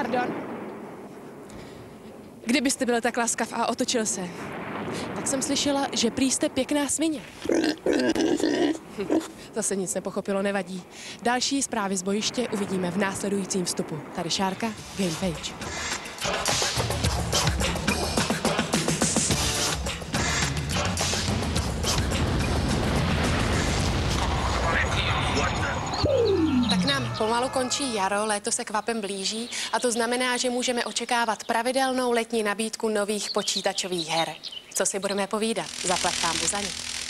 Pardon? Kdybyste byl tak laskav a otočil se, tak jsem slyšela, že prý jste pěkná svině. Zase nic nepochopilo, nevadí. Další zprávy z bojiště uvidíme v následujícím vstupu. Tady Šárka, Game Page. Tak nám pomalu končí jaro, léto se kvapem blíží a to znamená, že můžeme očekávat pravidelnou letní nabídku nových počítačových her. Co si budeme povídat? Zaplať pánbůh za ně.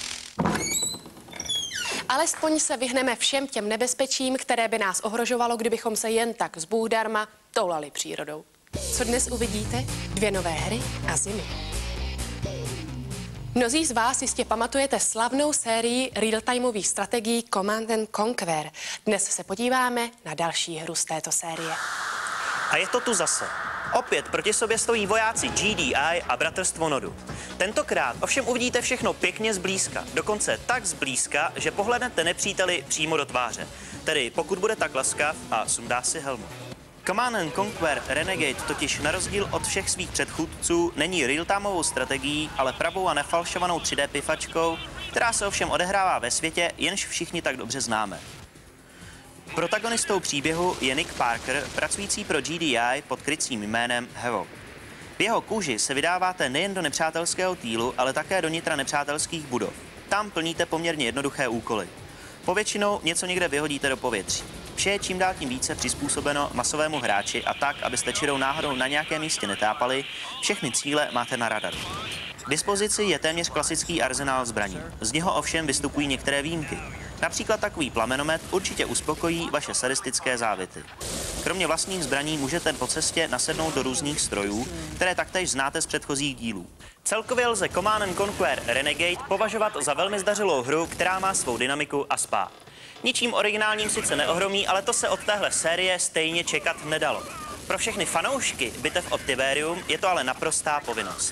Alespoň se vyhneme všem těm nebezpečím, které by nás ohrožovalo, kdybychom se jen tak zbůhdarma toulali přírodou. Co dnes uvidíte? 2 nové hry a zimy. Mnozí z vás jistě pamatujete slavnou sérii real-timeových strategií Command & Conquer. Dnes se podíváme na další hru z této série. A je to tu zase. Opět proti sobě stojí vojáci GDI a Bratrstvo Nodu. Tentokrát ovšem uvidíte všechno pěkně zblízka. Dokonce tak zblízka, že pohlednete nepříteli přímo do tváře. Tedy pokud bude tak laskav a sundá si helmu. Command & Conquer Renegade totiž na rozdíl od všech svých předchůdců není real-timeovou strategií, ale pravou a nefalšovanou 3D pifačkou, která se ovšem odehrává ve světě, jenž všichni tak dobře známe. Protagonistou příběhu je Nick Parker, pracující pro GDI pod krycím jménem Havoc. V jeho kůži se vydáváte nejen do nepřátelského týlu, ale také do nitra nepřátelských budov. Tam plníte poměrně jednoduché úkoly. Povětšinou něco někde vyhodíte do povětří. Vše je čím dál tím více přizpůsobeno masovému hráči a tak, abyste čirou náhodou na nějakém místě netápali, všechny cíle máte na radaru. K dispozici je téměř klasický arzenál zbraní. Z něho ovšem vystupují některé výjimky. Například takový plamenomet určitě uspokojí vaše sadistické závity. Kromě vlastních zbraní můžete po cestě nasednout do různých strojů, které taktéž znáte z předchozích dílů. Celkově lze Command & Conquer Renegade považovat za velmi zdařilou hru, která má svou dynamiku a spát. Ničím originálním sice neohromí, ale to se od téhle série stejně čekat nedalo. Pro všechny fanoušky bitev o Tiberium je to ale naprostá povinnost.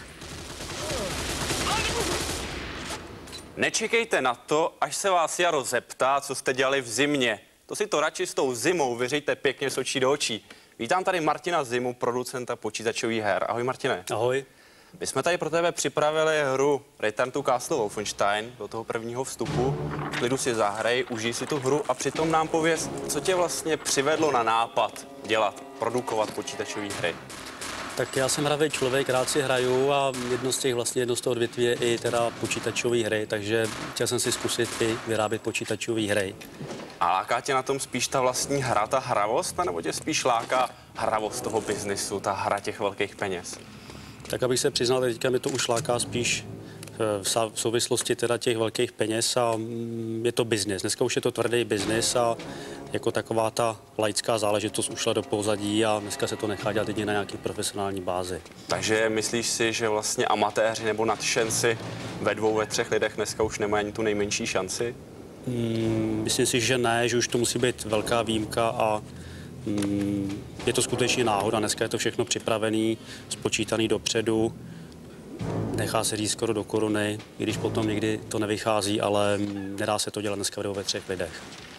Nečekejte na to, až se vás Jaro zeptá, co jste dělali v zimě. To si to radši s tou zimou vyřejte pěkně z očí do očí. Vítám tady Martina Zimu, producenta počítačových her. Ahoj Martine. Ahoj. My jsme tady pro tebe připravili hru Return to Castle Wolfenstein do toho prvního vstupu. V klidu si zahraj, užij si tu hru a přitom nám pověz, co tě vlastně přivedlo na nápad dělat, produkovat počítačové hry. Tak já jsem hravý člověk, rád si hraju a jedno z toho odvětví je i teda počítačové hry, takže chtěl jsem si zkusit i vyrábět počítačové hry. A láká tě na tom spíš ta vlastní hra, ta hravost, nebo tě spíš láká hravost toho biznisu, ta hra těch velkých peněz? Tak abych se přiznal, teďka mi to už láká spíš v souvislosti teda těch velkých peněz a je to biznis. Dneska už je to tvrdý biznis a jako taková ta laická záležitost ušla do pozadí a dneska se to nechá dělat jedině na nějaký profesionální bázi. Takže myslíš si, že vlastně amatéři nebo nadšenci ve 2, ve 3 lidech dneska už nemají ani tu nejmenší šanci? Myslím si, že ne, že už to musí být velká výjimka a je to skutečně náhoda. Dneska je to všechno připravený, spočítaný dopředu. Nechá se říct skoro do koruny, i když potom někdy to nevychází, ale nedá se to dělat dneska ve 3 lidech.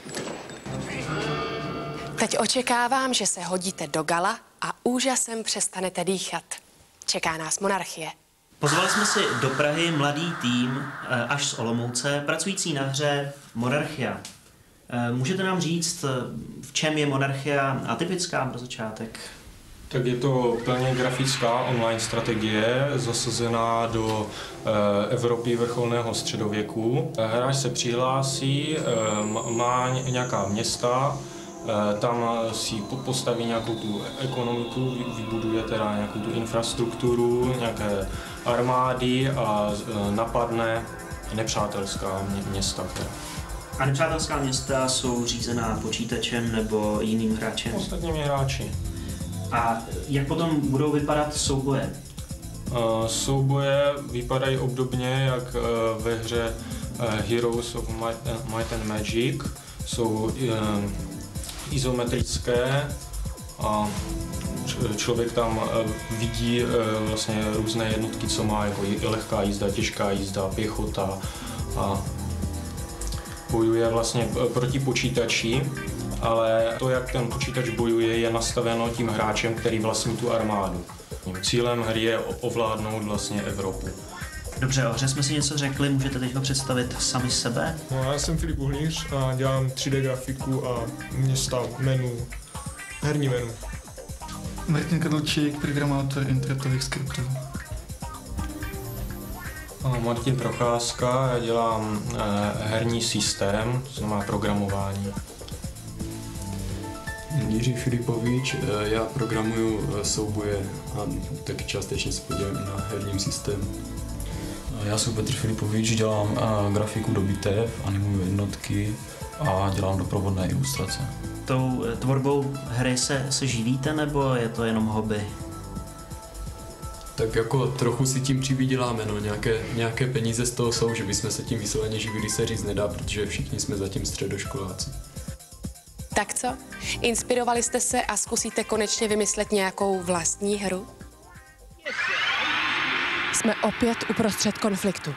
Teď očekávám, že se hodíte do gala a úžasem přestanete dýchat. Čeká nás Monarchie. Pozvali jsme si do Prahy mladý tým až z Olomouce, pracující na hře Monarchia. Můžete nám říct, v čem je Monarchia atypická pro začátek? Tak je to plně grafická online strategie zasazená do Evropy vrcholného středověku. Hráč se přihlásí, má nějaká města, tam si postaví nějakou tu ekonomiku, vybuduje teda nějakou tu infrastrukturu, nějaké armády a napadne nepřátelská města. A nepřátelská města jsou řízená počítačem nebo jiným hráčem? Ostatními hráči. A jak potom budou vypadat souboje? Souboje vypadají obdobně jak ve hře Heroes of Might and Magic. Jsou izometrické a člověk tam vidí vlastně různé jednotky, co má, jako lehká jízda, těžká jízda, pěchota a bojuje vlastně proti počítači ale to, jak ten počítač bojuje, je nastaveno tím hráčem, který vlastní tu armádu. Cílem hry je ovládnout vlastně Evropu. Dobře, o hře jsme si něco řekli, můžete teď představit sami sebe? No, já jsem Filip Uhlíř a dělám 3D grafiku a města, menu, herní menu. Martin Kadlčík, programátor internetových skriptů. Martin Procházka, já dělám herní systém, to znamená programování. Jiří Filipovič, já programuju souboje a taky částečně se podívám na herním systému. Já jsem Petr Filipovič, dělám grafiku do bitev, animuju jednotky a dělám doprovodné ilustrace. Tou tvorbou hry se živíte, nebo je to jenom hobby? Tak jako trochu si tím přivyděláme, no, nějaké peníze z toho jsou, že bychom se tím vysloveně živili, se říct nedá, protože všichni jsme zatím středoškoláci. Tak co? Inspirovali jste se a zkusíte konečně vymyslet nějakou vlastní hru? Jsme opět uprostřed konfliktu.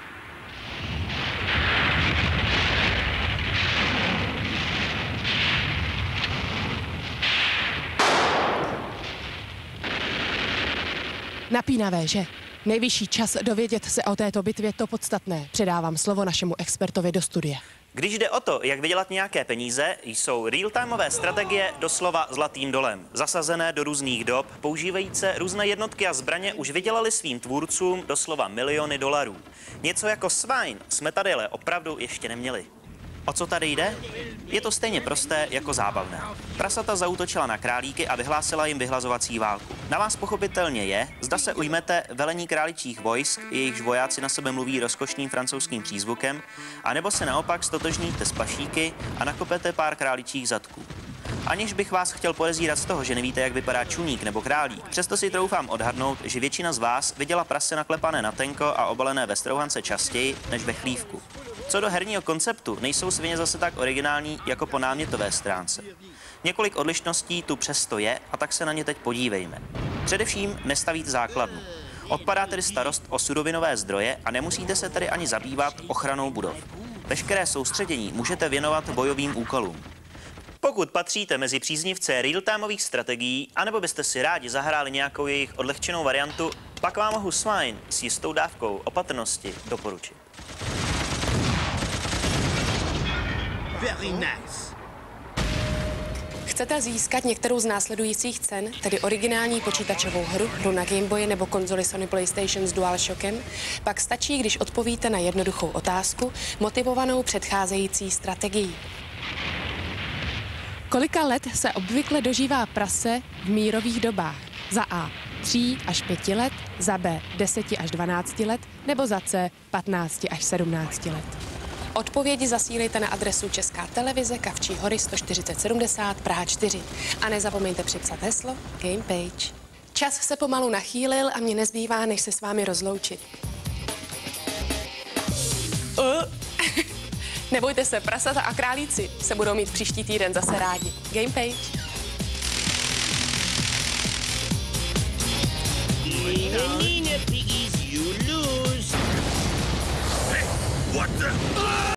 Napínavé, že? Nejvyšší čas dovědět se o této bitvě to podstatné. Předávám slovo našemu expertovi do studia. Když jde o to, jak vydělat nějaké peníze, jsou real-timeové strategie doslova zlatým dolem. Zasazené do různých dob, používající různé jednotky a zbraně už vydělali svým tvůrcům doslova miliony dolarů. Něco jako Swine jsme tady ale opravdu ještě neměli. O co tady jde? Je to stejně prosté jako zábavné. Prasata zaútočila na králíky a vyhlásila jim vyhlazovací válku. Na vás pochopitelně je, zda se ujmete velení králičích vojsk, jejichž vojáci na sebe mluví rozkošným francouzským přízvukem, anebo se naopak stotožníte s pašíky a nakopete pár králičích zadků. Aniž bych vás chtěl podezírat z toho, že nevíte, jak vypadá čuník nebo králík, přesto si troufám odhadnout, že většina z vás viděla prase naklepané na tenko a obalené ve strouhance častěji než ve chlívku. Co do herního konceptu, nejsou svině zase tak originální jako po námětové stránce. Několik odlišností tu přesto je a tak se na ně teď podívejme. Především nestavíte základnu. Odpadá tedy starost o surovinové zdroje a nemusíte se tedy ani zabývat ochranou budov. Veškeré soustředění můžete věnovat bojovým úkolům. Pokud patříte mezi příznivce real-timeových strategií, anebo byste si rádi zahráli nějakou jejich odlehčenou variantu, pak vám mohu Swine s jistou dávkou opatrnosti doporučit. Very nice. Chcete získat některou z následujících cen, tedy originální počítačovou hru na Gameboye nebo konzoli Sony PlayStation s DualShockem? Pak stačí, když odpovíte na jednoduchou otázku, motivovanou předcházející strategií. Kolika let se obvykle dožívá prase v mírových dobách? Za A 3 až 5 let, za B 10 až 12 let, nebo za C 15 až 17 let. Odpovědi zasílejte na adresu Česká televize, Kavčí hory 14070 Praha 4. A nezapomeňte připsat heslo GamePage. Čas se pomalu nachýlil a mě nezbývá, než se s vámi rozloučit. Nebojte se, prasata a králíci se budou mít příští týden zase rádi. GamePage. What the?